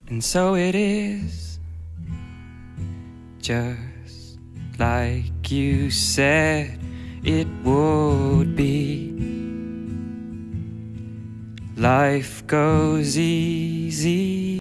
And so it is, just like you said it would be. Life goes easy.